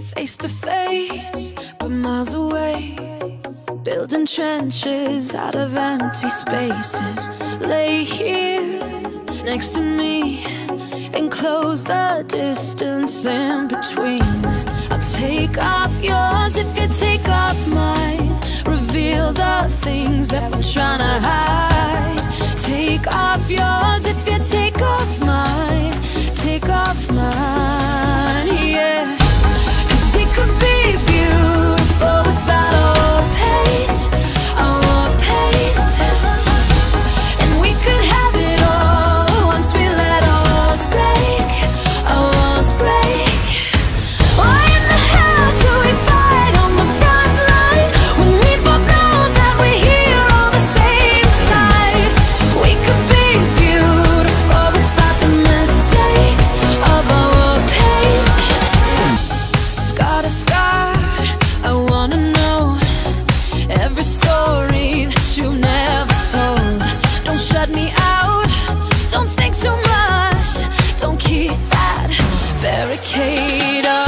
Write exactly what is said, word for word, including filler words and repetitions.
face to face, but miles away. Building trenches out of empty spaces. Lay here next to me and close the distance in between. I'll take off yours if you take off mine. Reveal the things that we're trying to hide. Take off yours if you take off mine. Take off mine, yeah. 'Cause we could be beautiful without our paint, our paint. And we could have it all once we let our walls break, our walls break. Why in the hell do we fight on the front line when we both know that we're here on the same side? We could be beautiful without the mistake of our paint. Scar to scar, I wanna know every story that you've never told. Don't shut me out, don't think too much, don't keep that barricade up.